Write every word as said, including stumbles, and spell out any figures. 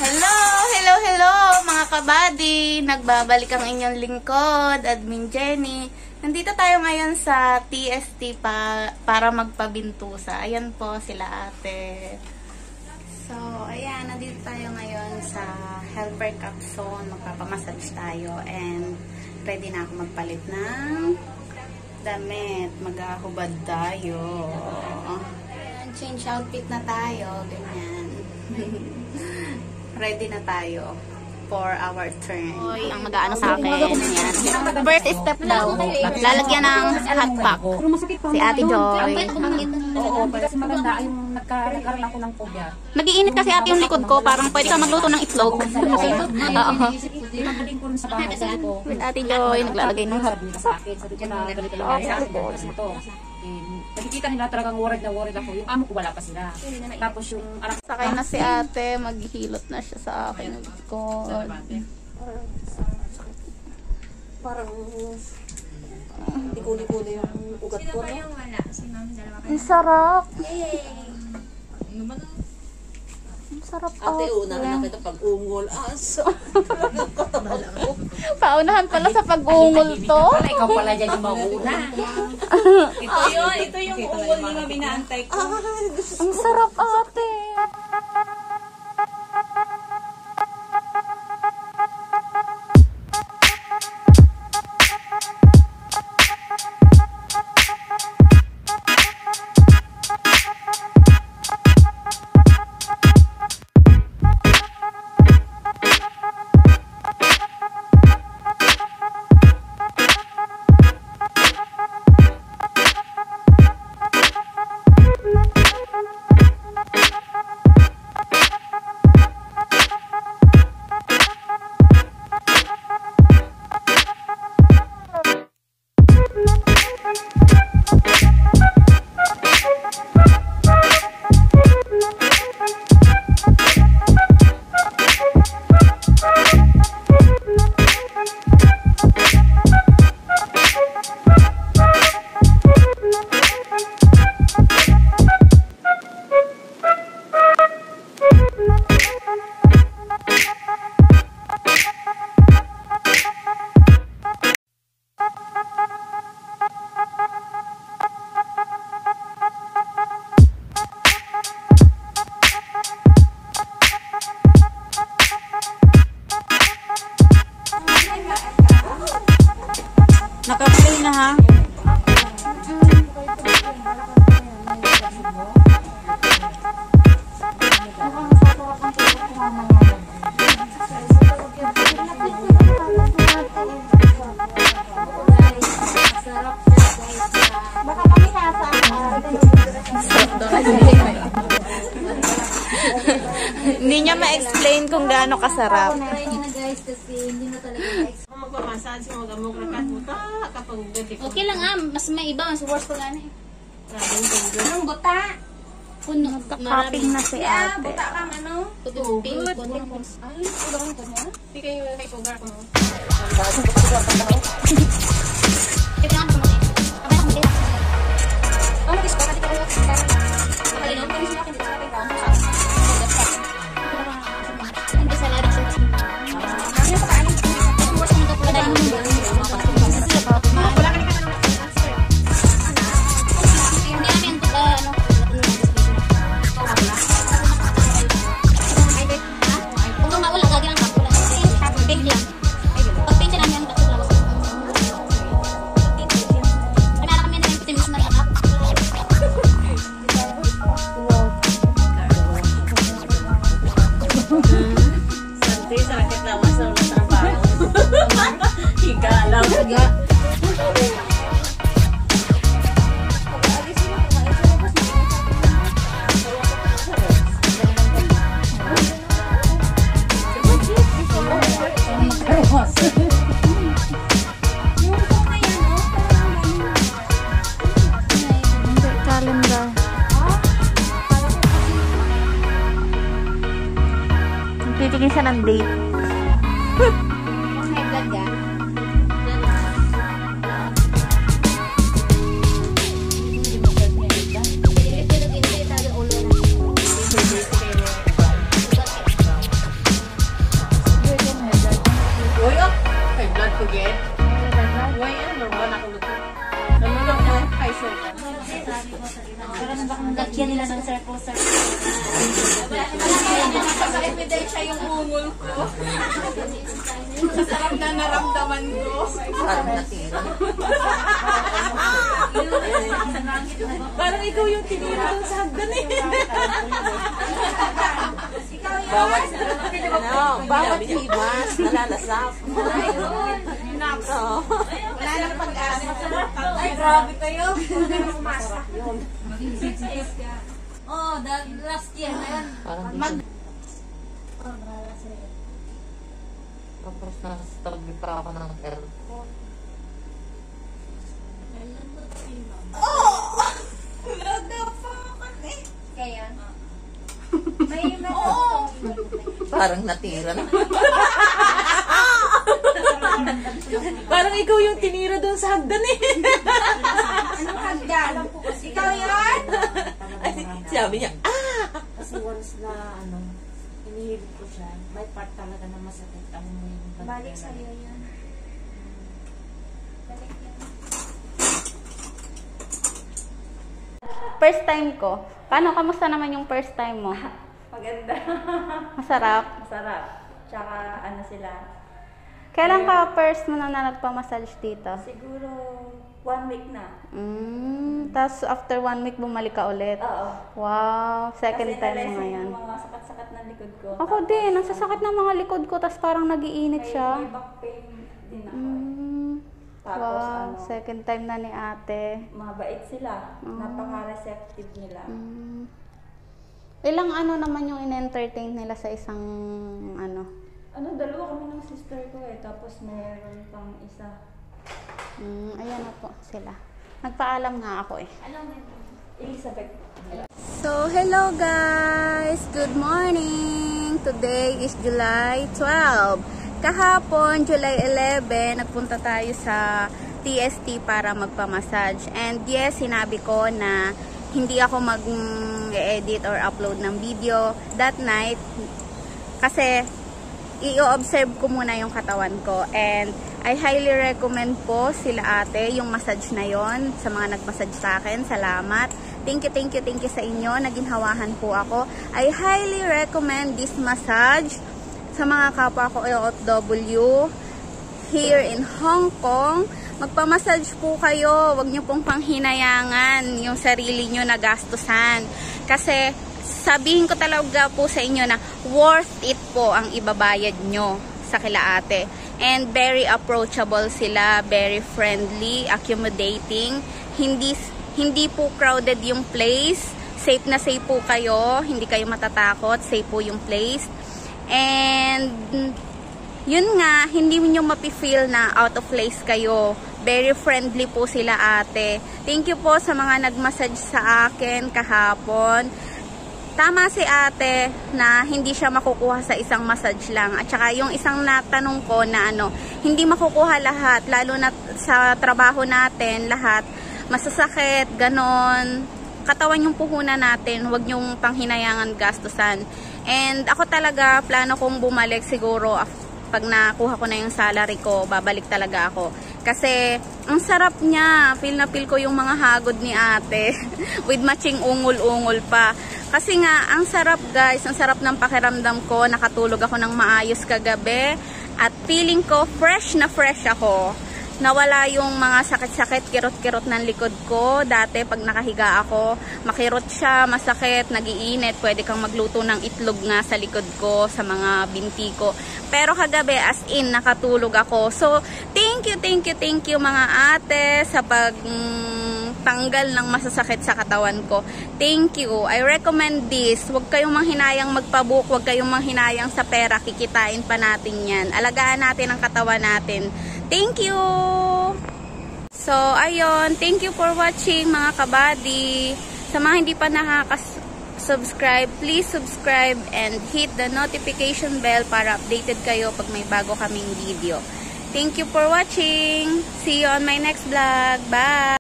Hello, hello, hello mga kabady! Nagbabalik ang inyong lingkod, Admin Jenny. Nandito tayo ngayon sa T S T pa, para magpabintusa. Ayan po sila ate. So, ayan, nandito tayo ngayon sa helper cup zone. Magpapamassage tayo and ready na ako magpalit ng damit. Maghahubad tayo. Ayan, change outfit na tayo. Ganyan. Ready na tayo for our turn. Oy, ang mag-aano sa akin. Yan. First step daw, lalagyan ng hot pack. Si Ate Joy. Oo, kasi maganda yung nagkaroon ako ng phobia. Nag-iinit kasi ate yung likod ko, parang pwede ka magluto ng itlog. Oo. With Ate Joy, naglalagay ng hot pack. Sabi ko na ganito lang sa ito. Nakikita nila talagang worried na worried ako. Yung amo ko wala pa sila. Tapos yung anak sakay na si ate, maghihilot na siya sa akin. God. parang likuli-kuli yung ugat ko. Sino ba yung wala? Si ma'am, dalawa kayo? Ang sarap. Ano ba? Ang sarap. Ate, oh. una na nakita pag-ungol. Aso. Paunahan pala sa pag-ungol to. Ikaw pala dyan yung mauna. Ito yun. Ito yung ungol na binaantay ko. Ang sarap ate. Naka-play na ha. Baka kami nasa hindi niya ma-explain kung gaano kasarap. Okay lang ah, mas may iba, mas worse pa gani. Anong buta? Puno. Nagka-cupping na si ate. Buta kang ano? Tutupin. Ay, sugar ka mo? Hindi kayo kay sugar ko mo. Ito lang mo eh. Abay lang din. Oh, mag-is ko. Pati ka rin. Nakalinom. Pwede sila akin dito sa akin lang. Hindi sa lahat. Kami pa kain. Mas worse nito pula dahil hindi. Wala ka rin ka na. Hindi kami ang tuga, ano. Kung mawala, gagi lang ka. Big lang. Pag pincha namin ang takot lang. Panala kami na yung pitimis na rin. Santi, sakit lang sa trabaho. Higa lang. Higa. Calendar. Titingin siya ng date. May blood ka? Again? Why, ano, normal na kulot ko. Ano lang mo, ay, sure ka. Para na baka lagyan nila ng circle-circle. Sa ebidensya yung ungol ko. Sarap na naramdaman ko. Parang natira. Parang ikaw yung tinira doon sa hagdan eh. Bawat, ano, bawat himas, nalalasap. Oo. Wala nang pag-asa. Ay, grabe kayo. Oh, the last year na yun. Parang Mag Oh, last year. tapos nasa tabi pa ako ng airport. Kaya? May may oh. Parang natira na. Parang ikaw yung tinira doon sa hagdan eh. Anong hagdan? Ikaw yan? Ay, sabi niya, ah! Kasi once na ano, hinihilip ko siya, may part talaga na masakit ang may Balik sa'yo yan. Balik yan. First time ko. Paano? Kamusta naman yung first time mo? Maganda. Masarap. Masarap. Tsaka ano sila, Kailan ka first mo na nagpa-massage dito? siguro one week na. Mm, tapos after one week bumalik ka ulit. Oo. Wow, second Kasi time mo na-lesson ngayon. yung mga sakat-sakat na likod ko. Ako din, ang sasakit ng mga likod ko, tapos parang nagiinit May, siya. may back pain din ako. Mm, Tapos wow, ano, second time na ni ate. mabait sila. Oh. Napaka-receptive nila. Mm. Ilang ano naman yung in-entertain nila sa isang ano? Ano, dalawa kami ng sister ko eh. Tapos mayroon pang isa. Mm, ayan na po sila. Nagpaalam nga ako eh. Elizabeth. So, hello guys! Good morning! Today is July twelve. Kahapon, July eleven, nagpunta tayo sa T S T para magpa-massage. And yes, sinabi ko na hindi ako mag-edit or upload ng video that night kasi i-observe ko muna yung katawan ko. And I highly recommend po sila ate, yung massage na yon sa mga nag-massage sa akin. Salamat. Thank you, thank you, thank you sa inyo. Naginhawahan po ako. I highly recommend this massage sa mga kapwa ko O F W here in Hong Kong. Magpamassage po kayo. Huwag nyo pong panghinayangan yung sarili nyo na gastusan. Kasi sabihin ko talaga po sa inyo na worth it po ang ibabayad nyo sa kila ate. And very approachable sila, very friendly, accommodating. Hindi, hindi po crowded yung place. Safe na safe po kayo. Hindi kayo matatakot. Safe po yung place. And yun nga, hindi nyo mapifeel na out of place kayo. Very friendly po sila ate. Thank you po sa mga nagmassage sa akin kahapon. Tama si ate na hindi siya makukuha sa isang massage lang. At saka yung isang natanong ko na ano, hindi makukuha lahat. Lalo na sa trabaho natin, lahat masasakit, ganon. Katawan yung puhunan natin, huwag yung panghinayangan gastusan. And ako talaga, plano kong bumalik siguro pag nakuha ko na yung salary ko, babalik talaga ako. Kasi ang sarap niya, feel na feel ko yung mga hagod ni ate with matching ungol-ungol pa. Kasi nga, ang sarap guys, ang sarap ng pakiramdam ko, nakatulog ako ng maayos kagabi at feeling ko fresh na fresh ako. Nawala yung mga sakit-sakit, kirot-kirot ng likod ko. Dati pag nakahiga ako, makirot siya, masakit, nagiinit. Pwede kang magluto ng itlog nga sa likod ko, sa mga binti ko. Pero kagabi, as in, nakatulog ako. So, thank you, thank you, thank you mga ate sa pag mm, tanggal ng masasakit sa katawan ko. Thank you. I recommend this. Huwag kayong manghinayang magpabook, huwag kayong manghinayang sa pera, kikitain pa natin yan. Alagaan natin ang katawan natin. Thank you! So, ayun. Thank you for watching mga kabady. Sa mga hindi pa nakaka-subscribe, please subscribe and hit the notification bell para updated kayo pag may bago kaming video. Thank you for watching. See you on my next vlog. Bye!